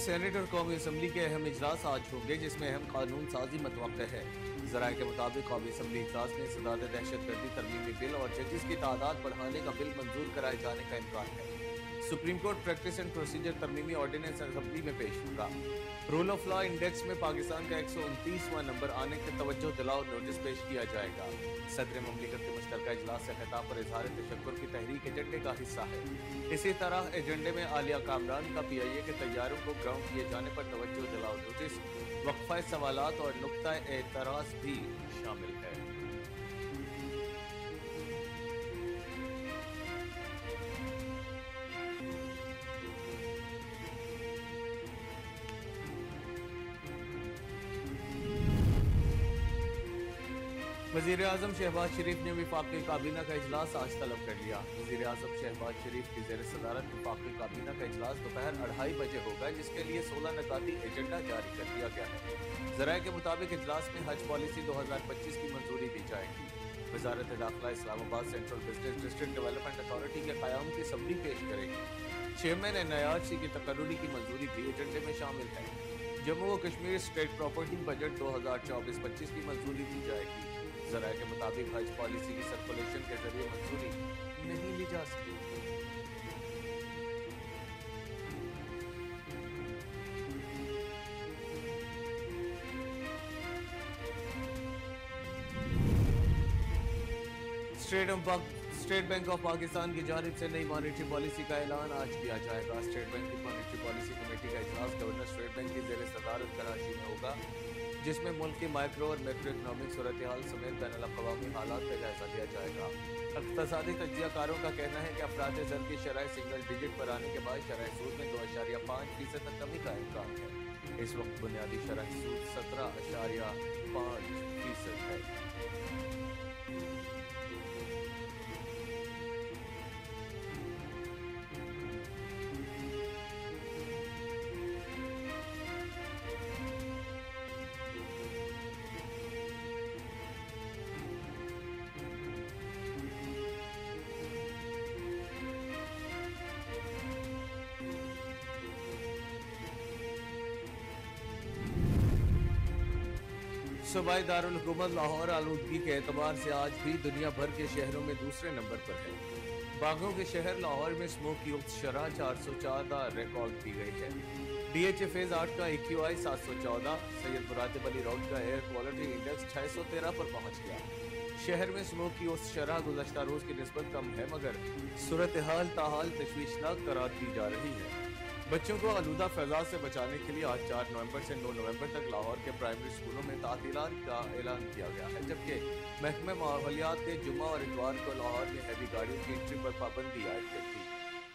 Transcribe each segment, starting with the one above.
Senate اور قومی assembly کے اہم اجلاس آج ہوں گے جس میں اہم قانون سازی متوقع ہے۔ ذرائع کے مطابق قومی اسمبلی اجلاس میں سداد دہشت گردی ترمیمی بل اور ججز کی تعداد بڑھانے کا بل منظور کرائے جانے کا امکان ہے۔ Supreme court practice and procedure ترمیمی آرڈیننس اسمبلی میں پیش ہوگا۔ رول آف لا انڈیکس میں پاکستان کا 129واں نمبر آنے کے توجہ دلاؤ نوٹس پیش کیا جائے گا۔ صدر مملکت کے مشترکہ اجلاس سے خطاب پر اظہار تشکر کی تحریک ایجنڈے کا حصہ ہے۔ اسی طرح ایجنڈے میں عالیہ کامران کا پی آئی اے کے طیاروں کو گراؤنڈ کیے جانے پر توجہ دلاؤ نوٹس، وقفہ سوالات اور نقطہ اعتراض بھی شامل ہے۔ وزیر اعظم شہباز شریف نے وفاقی کابینہ کا اجلاس آج طلب کر لیا۔ وزیر اعظم شہباز شریف کی زیر صدارت وفاقی کابینہ کا اجلاس دوپہر 2:30 بجے ہوگا جس کے لیے 16 نکاتی ایجنڈا جاری کر دیا گیا ہے۔ ذرائع کے مطابق اجلاس میں حج پالیسی 2025 کی منظوری دی جائے گی۔ وزارت داخلہ Islamabad central business district development authority کے قیام کی سمری پیش کرے گی۔ چیئرمین NIRC کی تقرری کی منظوری بھی ایجنڈے میں شامل ہے۔ جموں و کشمیر اسٹیٹ پراپرٹی بجٹ 2024-25 کی منظوری دی جائے گی۔ ذرائع کے مطابق حج پالیسی کی سرکولیشن کے ذریعے منظوری نہیں لی جا سکی۔ اسٹیٹ بینک آف پاکستان کی جانب سے نئی مانیٹری پالیسی کا اعلان آج کیا جائے گا۔ اسٹیٹ بینک کی مانیٹری پالیسی کمیٹی کا اجلاس گورنر اسٹیٹ بینک کی زیر صدارت کراچی میں ہوگا جس میں ملک کی مائکرو اور میکرو اکنامک صورتحال سمیت بین الاقوامی حالات کا جائزہ لیا جائے گا۔ اقتصادی تجزیہ کاروں کا کہنا ہے کہ افراط زر کی شرح سنگل ڈیجٹ پر آنے کے بعد شرح سود میں 2.5% تک کمی کا امکان ہے۔ اس وقت بنیادی شرح سود 17.5% ہے۔ صوبائی دارالحکومت لاہور آلودگی کے اعتبار سے آج بھی دنیا بھر کے شہروں میں دوسرے نمبر پر ہے۔ باغوں کے شہر لاہور میں اسموک کی شرح 414 ریکارڈ کی گئی ہے۔ DHA فیز 8 کا AQI 714، سید مراتب علی روڈ کا ایئر کوالٹی انڈیکس 613 پر پہنچ گیا۔ شہر میں اسموک کی شرح گزشتہ روز کی نسبت کم ہے مگر صورتحال تاحال تشویشناک قرار دی جا رہی ہے۔ بچوں کو آلودہ فضا سے بچانے کے لیے آج 4 نومبر سے 9 نومبر تک لاہور کے پرائمری اسکولوں میں تعطیلات کا اعلان کیا گیا ہے جبکہ محکمہ ماحولیات نے جمعہ اور اتوار کو لاہور میں ہیوی گاڑیوں کی انٹری پر پابندی عائد کر دی۔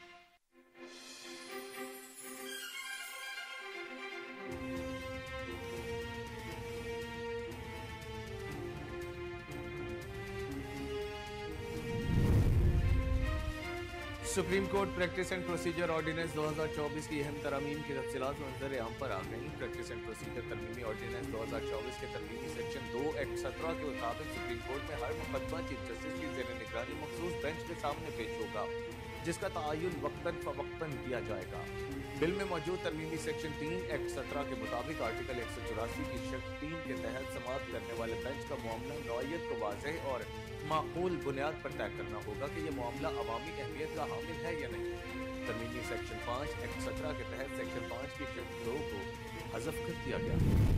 Supreme court practice and procedure ordinance 2024 کی اہم ترامیم کی تفصیلات منظر عام پر آ گئیں۔ پریکٹس اینڈ پروسیجر ترمیمی آرڈیننس 2024 کے ترمیمی سیکشن 2 ایکٹ 17 کے مطابق سپریم کورٹ میں ہر مقدمہ چیف جسٹس کی زیر نگرانی مخصوص بینچ کے سامنے پیش ہوگا جس کا تعین وقتاً فوقتاً کیا جائے گا۔ بل میں موجود ترمیمی سیکشن 3 ایکٹ 17 کے مطابق آرٹیکل 184 کی شرط 3 کے تحت سماعت کرنے والے بینچ کا معاملہ نوعیت کو واضح اور معقول بنیاد پر طے کرنا ہوگا کہ یہ معاملہ عوامی اہمیت کا حامل ہے یا نہیں۔ ترمیمی سیکشن 5 ایکٹ 17 کے تحت سیکشن 5 کی شرط 2 کو حذف کر دیا گیا۔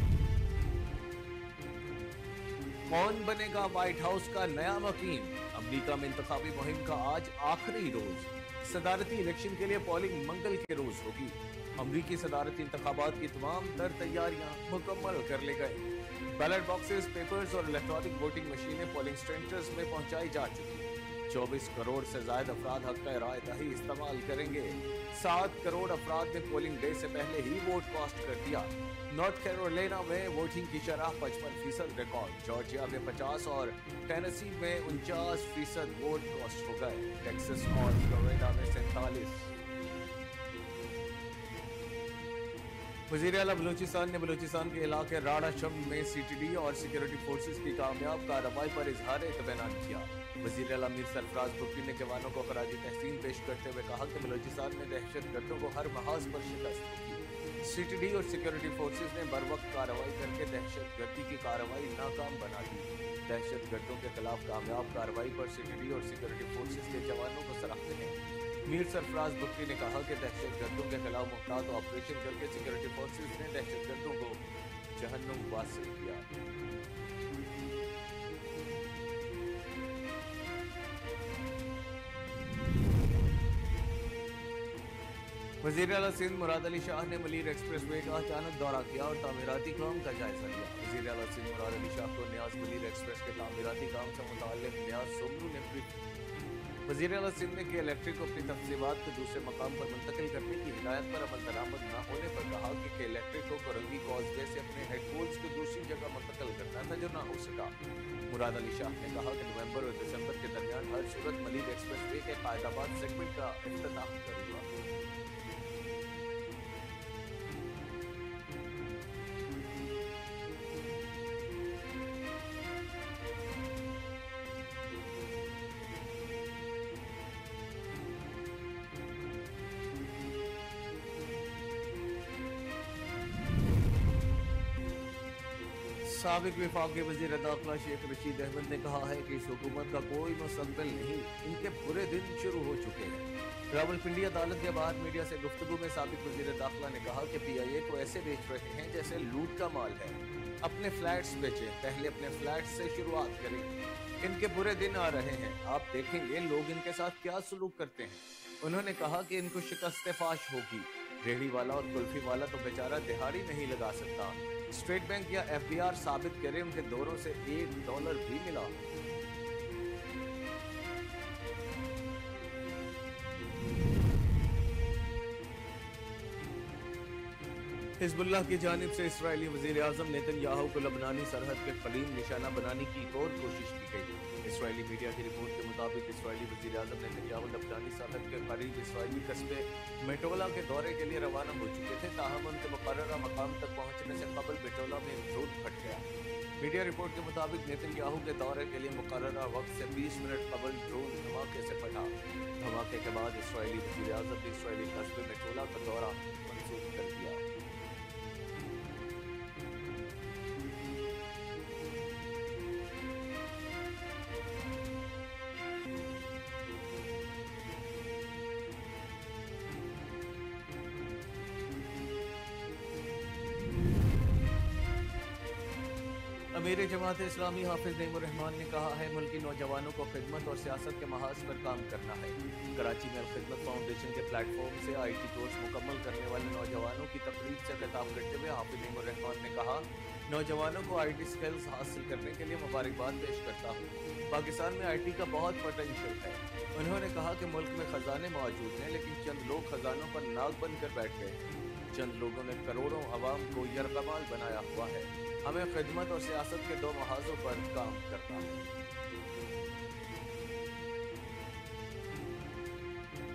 کون بنے گا وائٹ ہاؤس کا نیا مکین؟ امریکہ میں انتخابی مہم کا آج آخری روز۔ صدارتی الیکشن کے لیے پولنگ منگل کے روز ہوگی۔ امریکی صدارتی انتخابات کی تمام تر تیاریاں مکمل کر لی گئی۔ بیلٹ باکسز، پیپرز اور الیکٹرانک ووٹنگ مشینیں پولنگ سٹینٹرز میں پہنچائی جا چکی۔ 24 کروڑ سے زائد افراد حق رائے دہی استعمال کریں گے۔ 7 کروڑ افراد نے پولنگ ڈے سے پہلے ہی ووٹ کاسٹ کر دیا۔ نارتھ کیرولینا میں ووٹنگ کی شرح 55% ریکارڈ، جارجیا میں 50 اور ٹینیسی میں 49% ووٹ کاسٹ ہو گئے۔ ٹیکساس اور فلوریڈا میں 47۔ وزیر اعلیٰ بلوچستان نے بلوچستان کے علاقے راڑہ شم میں CTD اور سیکیورٹی فورسز کی کامیاب کارروائی پر اظہار اطمینان کیا۔ وزیر اعلیٰ میر سرفراز بگٹی نے جوانوں کو خراج تحسین پیش کرتے ہوئے کہا کہ بلوچستان میں دہشت گردوں کو ہر محاذ پر شکست ہوگی۔ सीटीडी और सिक्योरिटी फोर्सेस ने बरवक्त कार्रवाई करके दहशतगर्दी की कार्रवाई नाकाम बना दी। दहशतगर्दों के खिलाफ कामयाब कार्रवाई पर सीटीडी और सिक्योरिटी फोर्सेस के जवानों को सराहते हैं। मीर सरफराज भुट्टी ने कहा कि दहशतगर्दों के खिलाफ मुख्तात ऑपरेशन करके सिक्योरिटी फोर्सेस ने दहशतगर्दों को जहन्नुम वासिल किया। वज़ीर आला सिंध मुराद अली शाह ने मलीर एक्सप्रेस वे का अचानक दौरा किया और तामीराती काम का जायजा लिया। वज़ीर आला सिंध मुराद अली शाह को न्याज मलीर एक्सप्रेस के तामीराती काम से मुताल्लिक न्याज सोमरू ने वज़ीर आला सिंध ने इलेक्ट्रिक को अपनी तफसीलात को दूसरे मकाम पर मुंतकिल करने की हिदायत पर अमल दरामद न होने पर कहा कि इलेक्ट्रिक को कोरंगी कॉजवे से अपने हेडक्वार्टर्स को दूसरी जगह मुंतकिल करना था जो न हो सका। मुराद अली शाह ने कहा कि नवंबर और दिसंबर के दरमियान हर सूरत मलीर एक्सप्रेस वे के कायदाबाद सेगमेंट का इफ्तिताह करूंगा। साबिक वफाकी वज़ीर दाखिला शेख रशीद अहमद ने कहा है कि इस हुकूमत का कोई मुस्तकबिल नहीं, इनके बुरे दिन शुरू हो चुके हैं। रावलपिंडी अदालत के बाहर मीडिया से गुफ्तगू में साबिक वज़ीर दाखिला ने कहा कि PIA को ऐसे बेच रहे हैं जैसे लूट का माल है। अपने फ्लैट्स बेचें, पहले अपने फ्लैट से शुरुआत करें। इनके बुरे दिन आ रहे हैं, आप देखेंगे लोग इनके साथ क्या सलूक करते हैं। उन्होंने कहा कि इनको शिकस्त फाश होगी। रेहड़ी वाला और कुल्फी वाला तो बेचारा दिहाड़ी नहीं लगा सकता। स्टेट बैंक या FBR साबित करे उनके दौरों से $1 भी मिला। हिजबुल्लाह की जानिब से इस्राएली वज़ीर आज़म नेतन्याहू को लबनानी सरहद के करीब निशाना बनाने की एक और कोशिश की गई। इस्राएली मीडिया की रिपोर्ट के मुताबिक इस्राएली वज़ीर आज़म नेतन्याहू लबनानी सरहद के करीब इस्राएली कस्बे मेटोला के दौरे के लिए रवाना हो चुके थे, ताहम उनके मुकर्ररा मकाम तक पहुंचने से कबल मेटोला में ड्रोन फट गया। मीडिया रिपोर्ट के मुताबिक नेतन्याहू के दौरे के लिए मुकर्ररा वक्त से 20 मिनट कबल ड्रोन धमाके से फटा। धमाके के बाद इस्राएली वज़ीर आज़म ने इस्राएली कस्बे मेटोला का दौरा मंसूख कर दिया। अमीर जमात इस्लामी हाफिज नईमुर रहमान ने कहा है मुल्की नौजवानों को खिदमत और सियासत के महाज पर काम करना है। कराची में खिदमत फाउंडेशन के प्लेटफॉर्म से IT कोर्स मुकम्मल करने वाले नौजवानों की तकरीब से खिताब करते हुए हाफिज नईमुर रहमान ने कहा, नौजवानों को IT स्किल्स हासिल करने के लिए मुबारकबाद पेश करता हूँ। पाकिस्तान में IT का बहुत पोटेंशियल है। उन्होंने कहा कि मुल्क में खजाने मौजूद हैं, लेकिन चंद लोग खजानों पर नाग बनकर बैठ गए हैं। चंद लोगों ने करोड़ों अवाम को यरगमाल बनाया हुआ है। हमें खिदमत और सियासत के दो महाजों पर काम करना है।